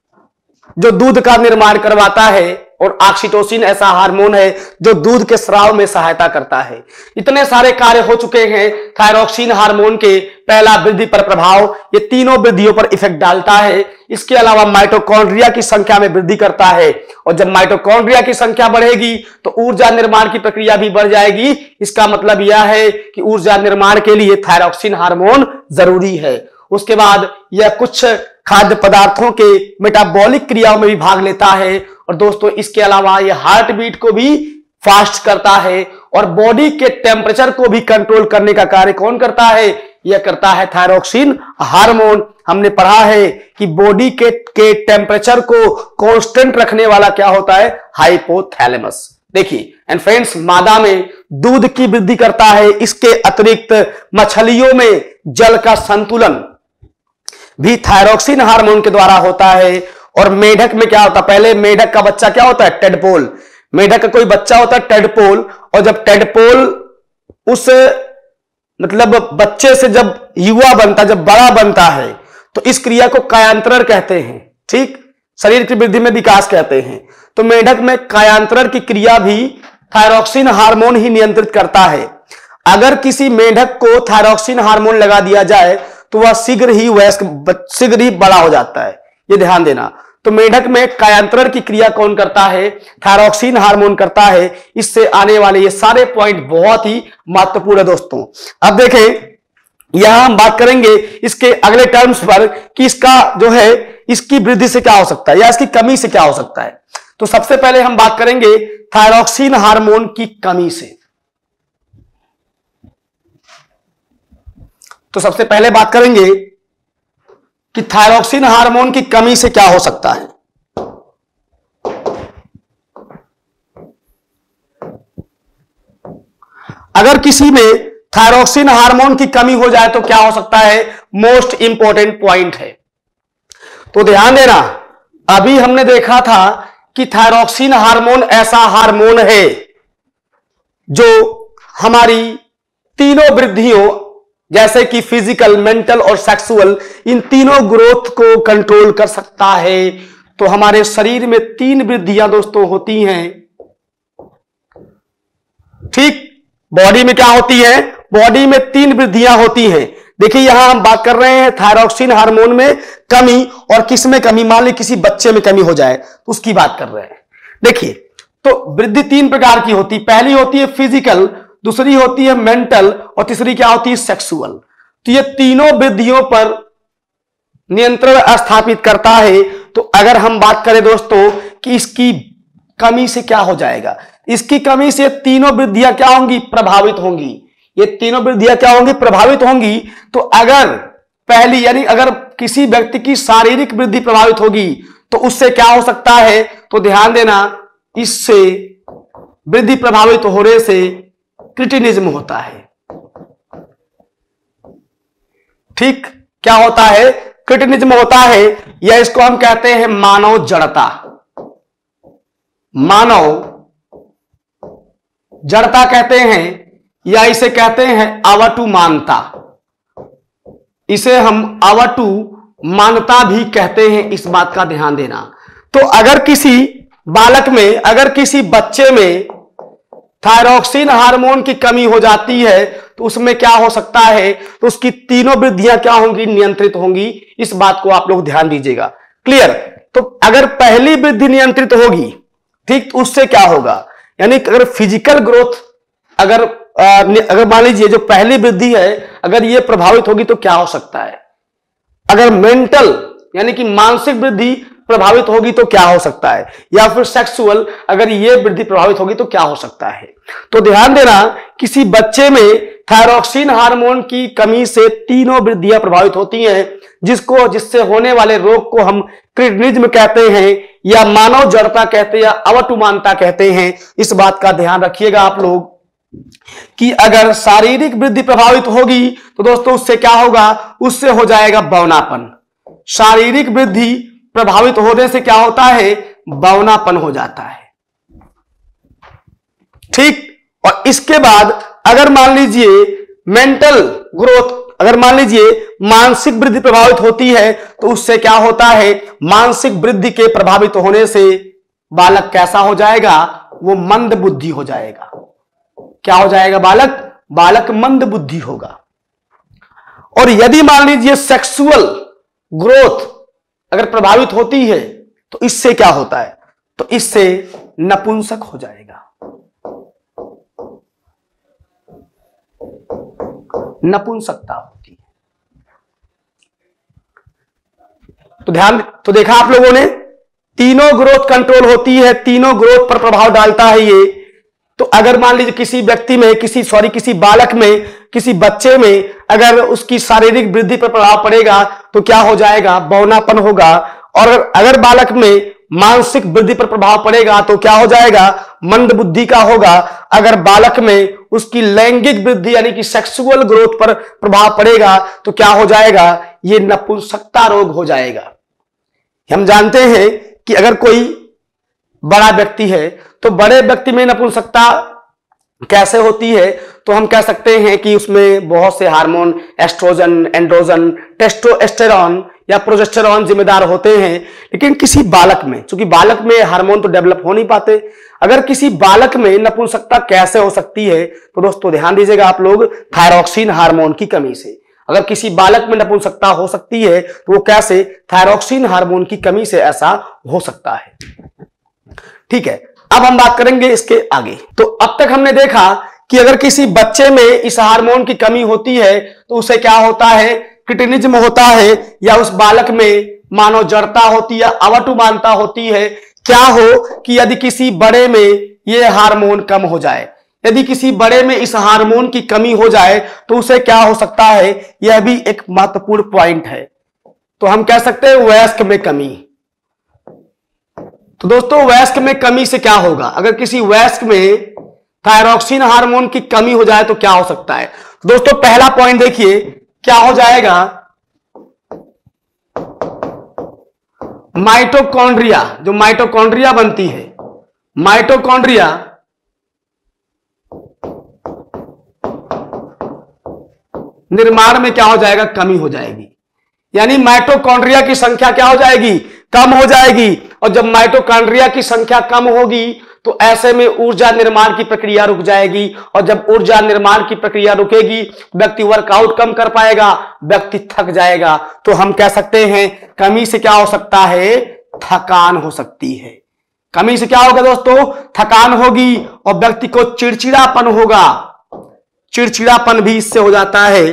जो दूध का निर्माण करवाता है और ऑक्सीटोसिन ऐसा हार्मोन है जो दूध के स्राव में सहायता करता है। इतने सारे कार्य हो चुके हैं थायरॉक्सिन हार्मोन के। पहला, वृद्धि पर प्रभाव, ये तीनों वृद्धियों पर इफेक्ट डालता है। इसके अलावा माइटोकॉन्ड्रिया की संख्या में वृद्धि करता है और जब माइटोकॉन्ड्रिया की संख्या बढ़ेगी तो ऊर्जा निर्माण की प्रक्रिया भी बढ़ जाएगी। इसका मतलब यह है कि ऊर्जा निर्माण के लिए थायरॉक्सिन हार्मोन जरूरी है। उसके बाद यह कुछ खाद्य पदार्थों के मेटाबॉलिक क्रियाओं में भी भाग लेता है। और दोस्तों इसके अलावा यह हार्ट बीट को भी फास्ट करता है और बॉडी के टेम्परेचर को भी कंट्रोल करने का कार्य कौन करता है? यह करता है थायरॉक्सिन हार्मोन। हमने पढ़ा है कि बॉडी के टेम्परेचर को कांस्टेंट रखने वाला क्या होता है? हाइपोथैलेमस। देखिए एंड फ्रेंड्स, मादा में दूध की वृद्धि करता है। इसके अतिरिक्त मछलियों में जल का संतुलन भी थायरॉक्सिन हार्मोन के द्वारा होता है। और मेढक में क्या होता है? पहले मेढक का बच्चा क्या होता है? टेडपोल। मेढक का कोई बच्चा होता है टेडपोल, और जब टेडपोल उस मतलब बच्चे से जब युवा बनता, जब बड़ा बनता है, तो इस क्रिया को कायांतरण कहते हैं। ठीक, शरीर की वृद्धि में विकास कहते हैं। तो मेढक में कायांतरण की क्रिया भी थायरॉक्सिन हार्मोन ही नियंत्रित करता है। अगर किसी मेढक को थायरॉक्सिन हार्मोन लगा दिया जाए तो वह शीघ्र ही बड़ा हो जाता है। ये ध्यान देना। तो मेढक में कायांतरण की क्रिया कौन करता है? थायरॉक्सिन हार्मोन करता है। इससे आने वाले ये सारे पॉइंट बहुत ही महत्वपूर्ण है दोस्तों। अब देखें, यहां हम बात करेंगे इसके अगले टर्म्स पर कि इसका जो है इसकी वृद्धि से क्या हो सकता है या इसकी कमी से क्या हो सकता है। तो सबसे पहले हम बात करेंगे थायरॉक्सिन हार्मोन की कमी से। तो सबसे पहले बात करेंगे कि थायरॉक्सिन हार्मोन की कमी से क्या हो सकता है। अगर किसी में थायरॉक्सिन हार्मोन की कमी हो जाए तो क्या हो सकता है? मोस्ट इंपॉर्टेंट पॉइंट है, तो ध्यान देना। अभी हमने देखा था कि थायरॉक्सिन हार्मोन ऐसा हार्मोन है जो हमारी तीनों वृद्धियों जैसे कि फिजिकल, मेंटल और सेक्सुअल, इन तीनों ग्रोथ को कंट्रोल कर सकता है। तो हमारे शरीर में 3 वृद्धियां दोस्तों होती हैं। ठीक, बॉडी में क्या होती है? बॉडी में 3 वृद्धियां होती हैं। देखिए यहां हम बात कर रहे हैं थायरॉक्सिन हार्मोन में कमी, और किस में कमी? मान ली किसी बच्चे में कमी हो जाए तो उसकी बात कर रहे हैं। देखिए, तो वृद्धि 3 प्रकार की होती है। पहली होती है फिजिकल, दूसरी होती है मेंटल, और तीसरी क्या होती है? सेक्सुअल। तो ये तीनों वृद्धियों पर नियंत्रण स्थापित करता है। तो अगर हम बात करें दोस्तों कि इसकी कमी से क्या हो जाएगा, इसकी कमी से तीनों वृद्धियां क्या होंगी? प्रभावित होंगी। ये तीनों वृद्धियां क्या होंगी? प्रभावित होंगी। तो अगर पहली यानी अगर किसी व्यक्ति की शारीरिक वृद्धि प्रभावित होगी तो उससे क्या हो सकता है? तो ध्यान देना, इससे वृद्धि प्रभावित होने से क्रिटिनिज्म होता है। ठीक, क्या होता है? क्रिटिनिज्म होता है, या इसको हम कहते हैं मानव जड़ता। मानव जड़ता कहते हैं, या इसे कहते हैं अवटु मानता। इसे हम अवटु मानता भी कहते हैं। इस बात का ध्यान देना। तो अगर किसी बालक में, अगर किसी बच्चे में थायरॉक्सिन हार्मोन की कमी हो जाती है तो उसमें क्या हो सकता है? तो उसकी तीनों वृद्धियां क्या होंगी? नियंत्रित होंगी। इस बात को आप लोग ध्यान दीजिएगा। क्लियर? तो अगर पहली वृद्धि नियंत्रित होगी, ठीक, तो उससे क्या होगा? यानी अगर फिजिकल ग्रोथ अगर मान लीजिए जो पहली वृद्धि है अगर ये प्रभावित होगी तो क्या हो सकता है? अगर मेंटल यानी कि मानसिक वृद्धि प्रभावित होगी तो क्या हो सकता है? या फिर सेक्सुअल अगर ये वृद्धि प्रभावित होगी तो क्या हो सकता है? तो ध्यान देना, किसी बच्चे में थायरॉक्सिन हार्मोन की कमी से तीनों वृद्धियां प्रभावित होती हैं, जिससे होने वाले रोग को हम क्रिटिनिज्म कहते हैं, या मानव जड़ता कहते हैं, या अवटुमानता कहते हैं। इस बात का ध्यान रखिएगा आप लोग कि अगर शारीरिक वृद्धि प्रभावित होगी तो दोस्तों उससे क्या होगा? उससे हो जाएगा बौनापन। शारीरिक वृद्धि प्रभावित होने से क्या होता है? बौनापन हो जाता है। ठीक, और इसके बाद अगर मान लीजिए मेंटल ग्रोथ, अगर मान लीजिए मानसिक वृद्धि प्रभावित होती है तो उससे क्या होता है? मानसिक वृद्धि के प्रभावित होने से बालक कैसा हो जाएगा? वो मंद बुद्धि हो जाएगा। क्या हो जाएगा? बालक मंद बुद्धि होगा। और यदि मान लीजिए सेक्सुअल ग्रोथ अगर प्रभावित होती है तो इससे क्या होता है? तो इससे नपुंसक हो जाएगा। नपुंसकता होती है। तो देखा आप लोगों ने, तीनों ग्रोथ कंट्रोल होती है, तीनों ग्रोथ पर प्रभाव डालता है ये। तो अगर मान लीजिए किसी व्यक्ति में, किसी बालक में, किसी बच्चे में अगर उसकी शारीरिक वृद्धि पर प्रभाव पड़ेगा तो क्या हो जाएगा? बौनापन होगा। और अगर बालक में मानसिक वृद्धि पर प्रभाव पड़ेगा तो क्या हो जाएगा? मंद बुद्धि का होगा। अगर बालक में उसकी लैंगिक वृद्धि यानी कि सेक्सुअल ग्रोथ पर प्रभाव पड़ेगा तो क्या हो जाएगा? ये नपुंसकता रोग हो जाएगा। हम जानते हैं कि अगर कोई बड़ा व्यक्ति है तो बड़े व्यक्ति में नपुंसकता कैसे होती है? तो हम कह सकते हैं कि उसमें बहुत से हार्मोन एस्ट्रोजन, एंड्रोजन, टेस्टोस्टेरोन या प्रोजेस्टेरोन जिम्मेदार होते हैं। लेकिन किसी बालक में, चूंकि बालक में हार्मोन तो डेवलप हो नहीं पाते, अगर किसी बालक में नपुंसकता कैसे हो सकती है? तो दोस्तों ध्यान दीजिएगा आप लोग, थायरॉक्सिन हार्मोन की कमी से। अगर किसी बालक में नपुंसकता हो सकती है तो वो कैसे? थायरॉक्सिन हार्मोन की कमी से ऐसा हो सकता है। ठीक है, अब हम बात करेंगे इसके आगे। तो अब तक हमने देखा कि अगर किसी बच्चे में इस हार्मोन की कमी होती है तो उसे क्या होता है? क्रिटिनिज्म होता है, या उस बालक में मानव जड़ता होती है, अवटुमानता होती है। क्या हो कि यदि किसी बड़े में यह हार्मोन कम हो जाए, यदि किसी बड़े में इस हार्मोन की कमी हो जाए तो उसे क्या हो सकता है? यह भी एक महत्वपूर्ण पॉइंट है। तो हम कह सकते हैं वयस्क में कमी। तो दोस्तों वयस्क में कमी से क्या होगा? अगर किसी वयस्क में थायरॉक्सिन हार्मोन की कमी हो जाए तो क्या हो सकता है? तो दोस्तों पहला पॉइंट देखिए, क्या हो जाएगा? माइटोकॉन्ड्रिया, जो माइटोकॉन्ड्रिया बनती है, माइटोकॉन्ड्रिया निर्माण में क्या हो जाएगा? कमी हो जाएगी। यानी माइटोकॉन्ड्रिया की संख्या क्या हो जाएगी? कम हो जाएगी। और जब माइटोकॉन्ड्रिया की संख्या कम होगी तो ऐसे में ऊर्जा निर्माण की प्रक्रिया रुक जाएगी, और जब ऊर्जा निर्माण की प्रक्रिया रुकेगी व्यक्ति वर्कआउट कम कर पाएगा, व्यक्ति थक जाएगा। तो हम कह सकते हैं कमी से क्या हो सकता है, थकान हो सकती है। कमी से क्या होगा दोस्तों, थकान होगी और व्यक्ति को चिड़चिड़ापन होगा, चिड़चिड़ापन भी इससे हो जाता है।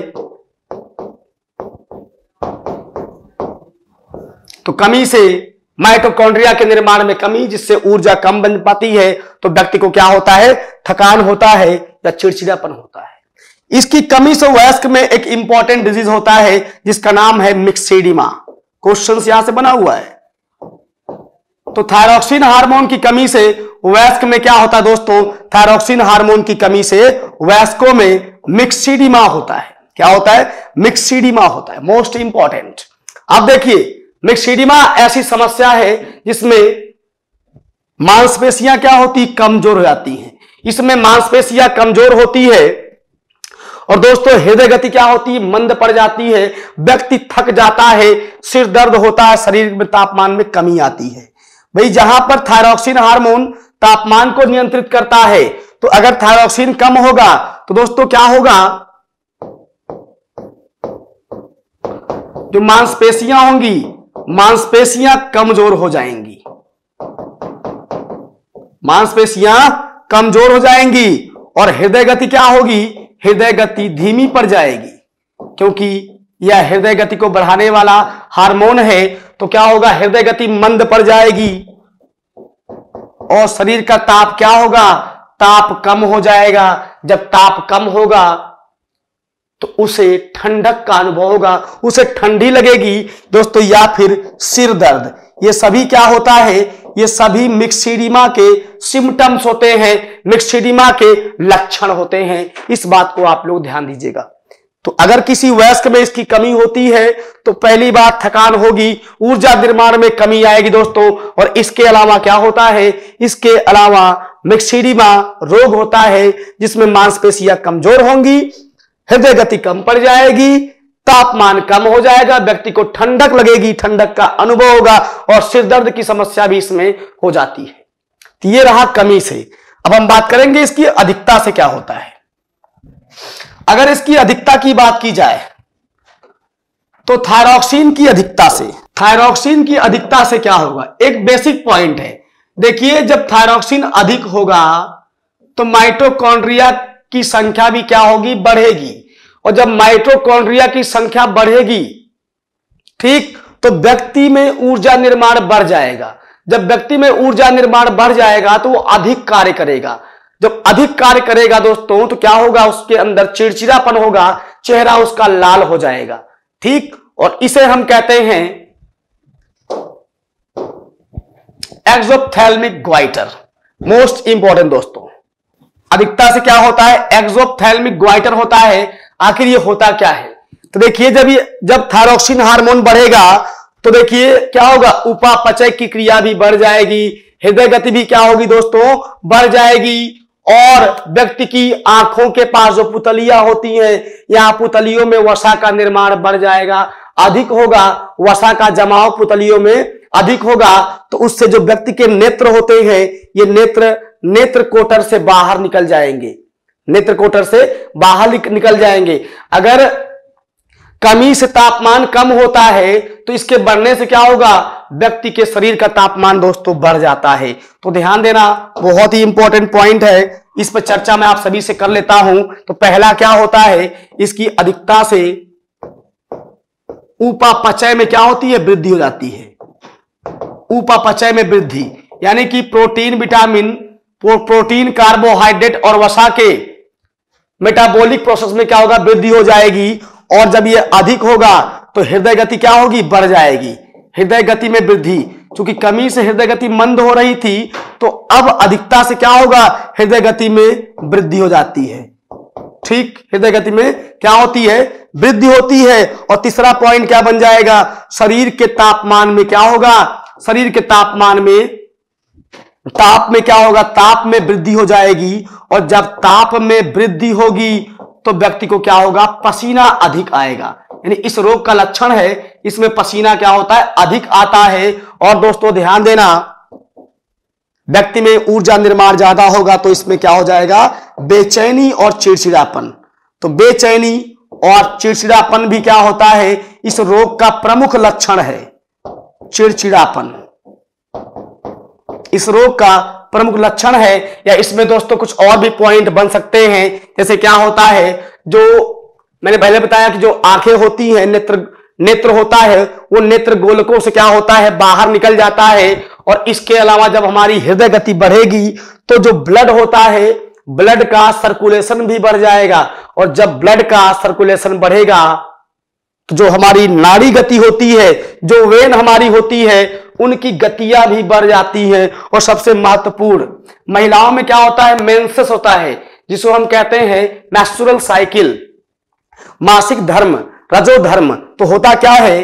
तो कमी से माइटोकॉन्ड्रिया के निर्माण में कमी, जिससे ऊर्जा कम बन पाती है, तो व्यक्ति को क्या होता है, थकान होता है या चिड़चिड़ापन होता है। इसकी कमी से वयस्क में एक इंपॉर्टेंट डिजीज होता है जिसका नाम है मिक्सेडिमा। क्वेश्चन यहां से बना हुआ है। तो थायरॉक्सिन हार्मोन की कमी से वयस्क में क्या होता है दोस्तों, थायरॉक्सिन हार्मोन की कमी से वयस्कों में मिक्सेडिमा होता है। क्या होता है, मिक्सेडिमा होता है, मोस्ट इंपॉर्टेंट। अब देखिए मिक्सेडिमा ऐसी समस्या है जिसमें मांसपेशियां क्या होती, कमजोर हो जाती हैं। इसमें मांसपेशियां कमजोर होती है और दोस्तों हृदय गति क्या होती है, मंद पड़ जाती है, व्यक्ति थक जाता है, सिर दर्द होता है, शरीर में तापमान में कमी आती है। भाई जहां पर थायरॉक्सिन हार्मोन तापमान को नियंत्रित करता है, तो अगर थायरॉक्सिन कम होगा तो दोस्तों क्या होगा, जो मांसपेशियां होंगी, मांसपेशियां कमजोर हो जाएंगी, मांसपेशियां कमजोर हो जाएंगी और हृदय गति क्या होगी, हृदय गति धीमी पड़ जाएगी, क्योंकि यह हृदय गति को बढ़ाने वाला हार्मोन है। तो क्या होगा, हृदय गति मंद पड़ जाएगी और शरीर का ताप क्या होगा, ताप कम हो जाएगा। जब ताप कम होगा तो उसे ठंडक का अनुभव होगा, उसे ठंडी लगेगी दोस्तों, या फिर सिर दर्द। ये सभी क्या होता है, ये सभी मिक्सेडिमा के सिम्टम्स होते हैं, मिक्सेडिमा के लक्षण होते हैं। इस बात को आप लोग ध्यान दीजिएगा। तो अगर किसी वयस्क में इसकी कमी होती है तो पहली बात थकान होगी, ऊर्जा निर्माण में कमी आएगी दोस्तों। और इसके अलावा क्या होता है, इसके अलावा मिक्सेडिमा रोग होता है जिसमें मांसपेशियां कमजोर होंगी, हृदय गति कम पड़ जाएगी, तापमान कम हो जाएगा, व्यक्ति को ठंडक लगेगी, ठंडक का अनुभव होगा और सिर दर्द की समस्या भी इसमें हो जाती है। तो ये रहा कमी से। अब हम बात करेंगे इसकी अधिकता से क्या होता है। अगर इसकी अधिकता की बात की जाए तो थायरॉक्सिन की अधिकता से, थायरॉक्सिन की अधिकता से क्या होगा, एक बेसिक पॉइंट है। देखिए जब थायरॉक्सिन अधिक होगा तो माइटोकॉन्ड्रिया की संख्या भी क्या होगी, बढ़ेगी। और जब माइटोकॉन्ड्रिया की संख्या बढ़ेगी, ठीक, तो व्यक्ति में ऊर्जा निर्माण बढ़ जाएगा। जब व्यक्ति में ऊर्जा निर्माण बढ़ जाएगा तो वो अधिक कार्य करेगा। जब अधिक कार्य करेगा दोस्तों तो क्या होगा, उसके अंदर चिड़चिड़ापन होगा, चेहरा उसका लाल हो जाएगा, ठीक। और इसे हम कहते हैं एक्सोप्थेल्मिक ग्वाइटर। मोस्ट इंपॉर्टेंट दोस्तों, अधिकता से क्या होता है, एक्सोप्थेल्मिक ग्वाइटर होता है। आखिर ये होता क्या है, तो देखिए जब थायरॉक्सिन हार्मोन बढ़ेगा तो देखिए क्या होगा, उपापचय की क्रिया भी बढ़ जाएगी, हृदय गति भी क्या होगी दोस्तों, बढ़ जाएगी। और व्यक्ति की आंखों के पास जो पुतलियां होती हैं, यहां पुतलियों में वसा का निर्माण बढ़ जाएगा, अधिक होगा, वसा का जमाव पुतलियों में अधिक होगा। तो उससे जो व्यक्ति के नेत्र होते हैं, ये नेत्र कोटर से बाहर निकल जाएंगे, नेत्र कोटर से बाहर निकल जाएंगे। अगर कमी से तापमान कम होता है तो इसके बढ़ने से क्या होगा, व्यक्ति के शरीर का तापमान दोस्तों बढ़ जाता है। तो ध्यान देना, बहुत ही इंपॉर्टेंट पॉइंट है, इस पर चर्चा मैं आप सभी से कर लेता हूं। तो पहला क्या होता है, इसकी अधिकता से उपापचय में क्या होती है, वृद्धि हो जाती है। उपापचय में वृद्धि यानी कि प्रोटीन, विटामिन, प्रोटीन, कार्बोहाइड्रेट और वसा के मेटाबॉलिक प्रोसेस में क्या होगा, वृद्धि हो जाएगी। और जब ये अधिक होगा तो हृदय गति क्या होगी, बढ़ जाएगी, हृदय गति में वृद्धि। क्योंकि कमी से हृदय गति मंद हो रही थी, तो अब अधिकता से क्या होगा, हृदय गति में वृद्धि हो जाती है, ठीक। हृदय गति में क्या होती है, वृद्धि होती है। और तीसरा पॉइंट क्या बन जाएगा, शरीर के तापमान में क्या होगा, शरीर के तापमान में, ताप में क्या होगा, ताप में वृद्धि हो जाएगी। और जब ताप में वृद्धि होगी तो व्यक्ति को क्या होगा, पसीना अधिक आएगा। यानी इस रोग का लक्षण है, इसमें पसीना क्या होता है, अधिक आता है। और दोस्तों ध्यान देना, व्यक्ति में ऊर्जा निर्माण ज्यादा होगा तो इसमें क्या हो जाएगा, बेचैनी और चिड़चिड़ापन। तो बेचैनी और चिड़चिड़ापन भी क्या होता है, इस रोग का प्रमुख लक्षण है। चिड़चिड़ापन इस रोग का प्रमुख लक्षण है। या इसमें दोस्तों कुछ और भी पॉइंट बन सकते हैं, जैसे क्या होता है, जो मैंने पहले बताया कि जो आंखें होती हैं, नेत्र होता है, वो नेत्र गोलकों से क्या होता है, बाहर निकल जाता है। और इसके अलावा जब हमारी हृदय गति बढ़ेगी तो जो ब्लड होता है, ब्लड का सर्कुलेशन भी बढ़ जाएगा। और जब ब्लड का सर्कुलेशन बढ़ेगा तो जो हमारी नाड़ी गति होती है, जो वेन हमारी होती है, उनकी गतियां भी बढ़ जाती हैं। और सबसे महत्वपूर्ण, महिलाओं में क्या होता है, मेंसेस होता है, जिसको हम कहते हैं मेंस्ट्रुअल साइकिल, मासिक धर्म, रजोधर्म। तो होता क्या है,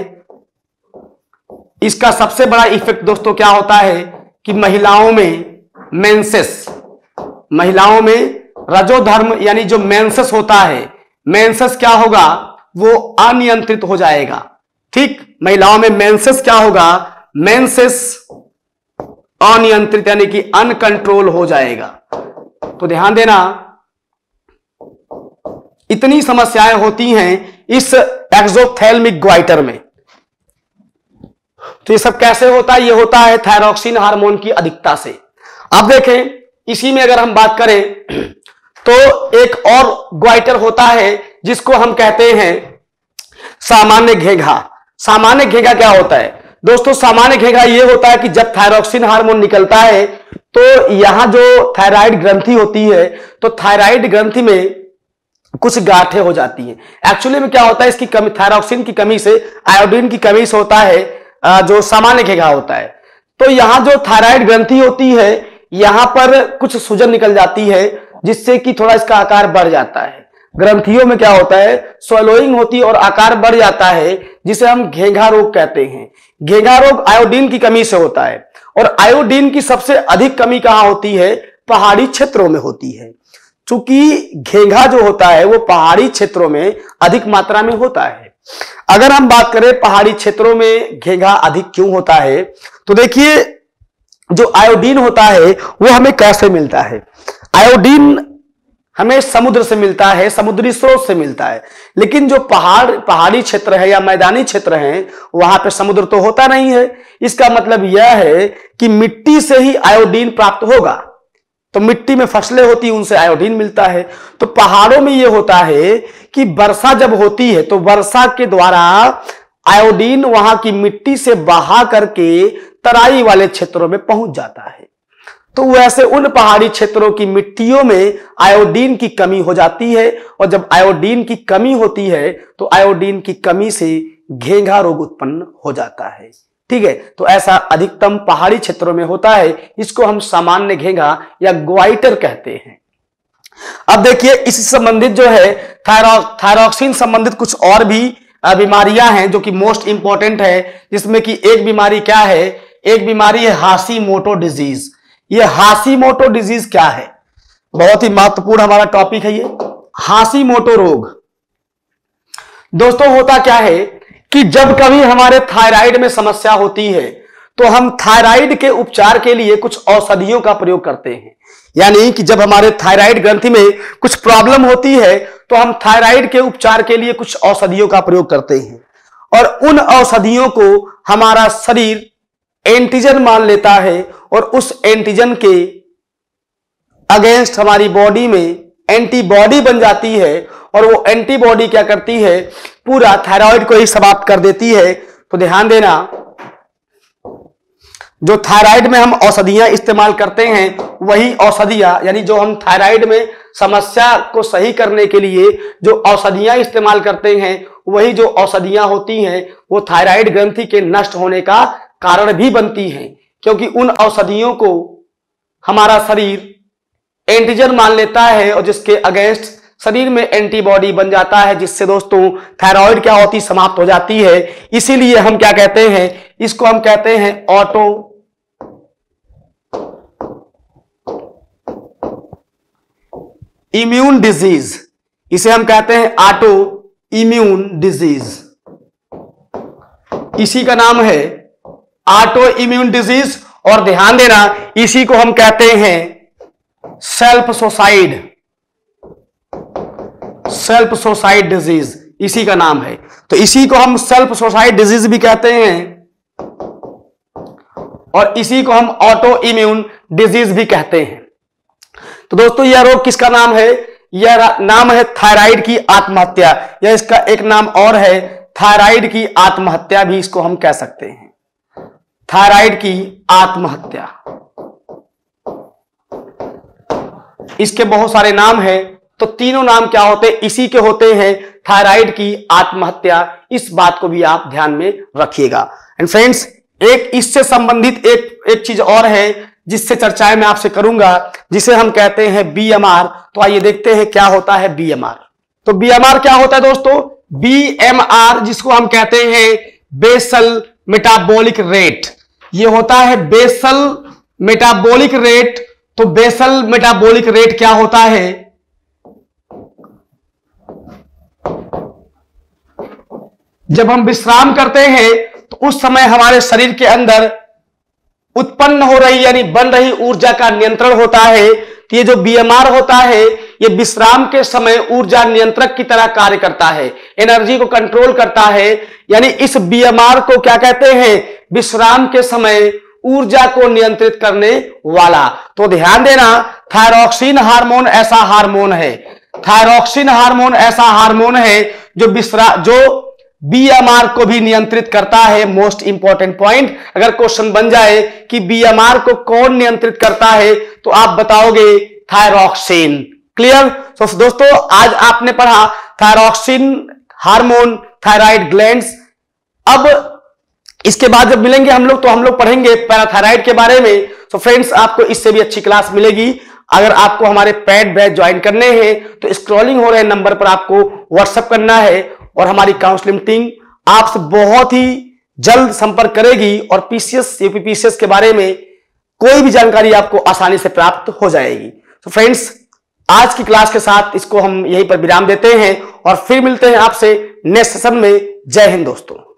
इसका सबसे बड़ा इफेक्ट दोस्तों क्या होता है कि महिलाओं में मेंसेस, महिलाओं में रजोधर्म यानी जो मेंसेस होता है, मेंसेस क्या होगा, वो अनियंत्रित हो जाएगा। ठीक, महिलाओं में मेंसेस क्या होगा, मेंसेस अनियंत्रित यानी कि अनकंट्रोल हो जाएगा। तो ध्यान देना, इतनी समस्याएं होती हैं इस एक्सोथैल्मिक ग्वाइटर में। तो ये सब कैसे होता है, ये होता है थायरॉक्सिन हार्मोन की अधिकता से। अब देखें, इसी में अगर हम बात करें तो एक और ग्वाइटर होता है जिसको हम कहते हैं सामान्य घेंघा। सामान्य घेंघा क्या होता है दोस्तों, सामान्य घेंघा ये होता है कि जब थायरॉक्सिन हार्मोन निकलता है तो यहां जो थायराइड ग्रंथि होती है, तो थायराइड ग्रंथि में कुछ गांठें हो जाती हैं। एक्चुअली में क्या होता है, इसकी कमी, थायरॉक्सिन की कमी से, आयोडीन की कमी से होता है जो सामान्य घेंघा होता है। तो यहां जो थायराइड ग्रंथि होती है, यहां पर कुछ सूजन निकल जाती है, जिससे कि थोड़ा इसका आकार बढ़ जाता है। ग्रंथियों में क्या होता है, स्वेलोइंग होती है और आकार बढ़ जाता है, जिसे हम घेंघा रोग कहते हैं। घेंघा रोग आयोडीन की कमी से होता है। और आयोडीन की सबसे अधिक कमी कहां होती है, पहाड़ी क्षेत्रों में होती है। चूंकि घेंघा जो होता है वो पहाड़ी क्षेत्रों में अधिक मात्रा में होता है। अगर हम बात करें पहाड़ी क्षेत्रों में घेंघा अधिक क्यों होता है, तो देखिए जो आयोडीन होता है वो हमें कैसे मिलता है। आयोडीन हमें समुद्र से मिलता है, समुद्री स्रोत से मिलता है। लेकिन जो पहाड़ी क्षेत्र है या मैदानी क्षेत्र है, वहां पे समुद्र तो होता नहीं है। इसका मतलब यह है कि मिट्टी से ही आयोडीन प्राप्त होगा। तो मिट्टी में फसलें होती, उनसे आयोडीन मिलता है। तो पहाड़ों में यह होता है कि वर्षा जब होती है तो वर्षा के द्वारा आयोडीन वहां की मिट्टी से बहा करके तराई वाले क्षेत्रों में पहुंच जाता है। तो वैसे उन पहाड़ी क्षेत्रों की मिट्टियों में आयोडीन की कमी हो जाती है। और जब आयोडीन की कमी होती है तो आयोडीन की कमी से घेंघा रोग उत्पन्न हो जाता है। ठीक है, तो ऐसा अधिकतम पहाड़ी क्षेत्रों में होता है। इसको हम सामान्य घेंघा या ग्वाइटर कहते हैं। अब देखिए, इससे संबंधित जो है थायरॉक्सिन संबंधित कुछ और भी बीमारियां हैं जो कि मोस्ट इंपॉर्टेंट है, जिसमें कि एक बीमारी क्या है, एक बीमारी है हाशीमोटो डिजीज। ये हाशीमोटो डिजीज क्या है, बहुत ही महत्वपूर्ण हमारा टॉपिक है ये हाशीमोटो रोग। दोस्तों होता क्या है कि जब कभी हमारे थायराइड में समस्या होती है तो हम थायराइड के उपचार के लिए कुछ औषधियों का प्रयोग करते हैं। यानी कि जब हमारे थायराइड ग्रंथि में कुछ प्रॉब्लम होती है तो हम थायराइड के उपचार के लिए कुछ औषधियों का प्रयोग करते हैं। और उन औषधियों को हमारा शरीर एंटीजन मान लेता है और उस एंटीजन के अगेंस्ट हमारी बॉडी में एंटीबॉडी बन जाती है। और वो एंटीबॉडी क्या करती है, पूरा थायराइड को ही समाप्त कर देती है। तो ध्यान देना, जो थायराइड में हम औषधियां इस्तेमाल करते हैं, वही औषधियां यानी जो हम थायराइड में समस्या को सही करने के लिए जो औषधियां इस्तेमाल करते हैं, वही जो औषधियां होती हैं वो थायराइड ग्रंथि के नष्ट होने का कारण भी बनती हैं। क्योंकि उन औषधियों को हमारा शरीर एंटीजन मान लेता है और जिसके अगेंस्ट शरीर में एंटीबॉडी बन जाता है, जिससे दोस्तों थायराइड क्या होती, समाप्त हो जाती है। इसीलिए हम क्या कहते हैं, इसको हम कहते हैं ऑटो इम्यून डिजीज। इसे हम कहते हैं ऑटो इम्यून डिजीज। इसी का नाम है ऑटो इम्यून डिजीज, और ध्यान देना इसी को हम कहते हैं सेल्फ सुसाइड डिजीज, इसी का नाम है। तो इसी को हम सेल्फ सुसाइड डिजीज भी कहते हैं और इसी को हम ऑटो इम्यून डिजीज भी कहते हैं। तो दोस्तों यह रोग किसका नाम है? यह नाम है थायराइड की आत्महत्या, या इसका एक नाम और है थायराइड की आत्महत्या भी इसको हम कह सकते हैं, थायराइड की आत्महत्या। इसके बहुत सारे नाम हैं, तो तीनों नाम क्या होते हैं? इसी के होते हैं, थायराइड की आत्महत्या। इस बात को भी आप ध्यान में रखिएगा। एंड फ्रेंड्स, एक इससे संबंधित एक चीज और है जिससे चर्चाएं मैं आपसे करूंगा, जिसे हम कहते हैं बीएमआर। तो आइए देखते हैं क्या होता है बीएमआर। तो बीएमआर क्या होता है दोस्तों? बीएमआर जिसको हम कहते हैं बेसल मेटाबॉलिक रेट, ये होता है बेसल मेटाबॉलिक रेट। तो बेसल मेटाबॉलिक रेट क्या होता है? जब हम विश्राम करते हैं तो उस समय हमारे शरीर के अंदर उत्पन्न हो रही यानी बन रही ऊर्जा का नियंत्रण होता है। तो ये जो बीएमआर होता है, ये विश्राम के समय ऊर्जा नियंत्रक की तरह कार्य करता है, एनर्जी को कंट्रोल करता है। यानी इस बीएमआर को क्या कहते हैं? विश्राम के समय ऊर्जा को नियंत्रित करने वाला। तो ध्यान देना, थायरॉक्सिन हार्मोन ऐसा हार्मोन है, थायरॉक्सिन हार्मोन ऐसा हार्मोन है जो बीएमआर को भी नियंत्रित करता है। मोस्ट इंपॉर्टेंट पॉइंट, अगर क्वेश्चन बन जाए कि बीएमआर को कौन नियंत्रित करता है, तो आप बताओगे थायरॉक्सिन। क्लियर? तो दोस्तों आज आपने पढ़ा थायरॉक्सिन हार्मोन, थायराइड ग्लैंड्स। अब इसके बाद जब मिलेंगे हम लोग, तो हम लोग पढ़ेंगे पैराथायराइड के बारे में। तो फ्रेंड्स, आपको इससे भी अच्छी क्लास मिलेगी। अगर आपको हमारे पेड बैच ज्वाइन करने हैं तो स्क्रॉलिंग हो रहे नंबर पर आपको व्हाट्सएप करना है, और हमारी काउंसलिंग टीम आपसे बहुत ही जल्द संपर्क करेगी, और पीसीएस यूपीपीसीएस के बारे में कोई भी जानकारी आपको आसानी से प्राप्त हो जाएगी। तो फ्रेंड्स, आज की क्लास के साथ इसको हम यहीं पर विराम देते हैं, और फिर मिलते हैं आपसे नेक्स्ट सेशन में। जय हिंद दोस्तों।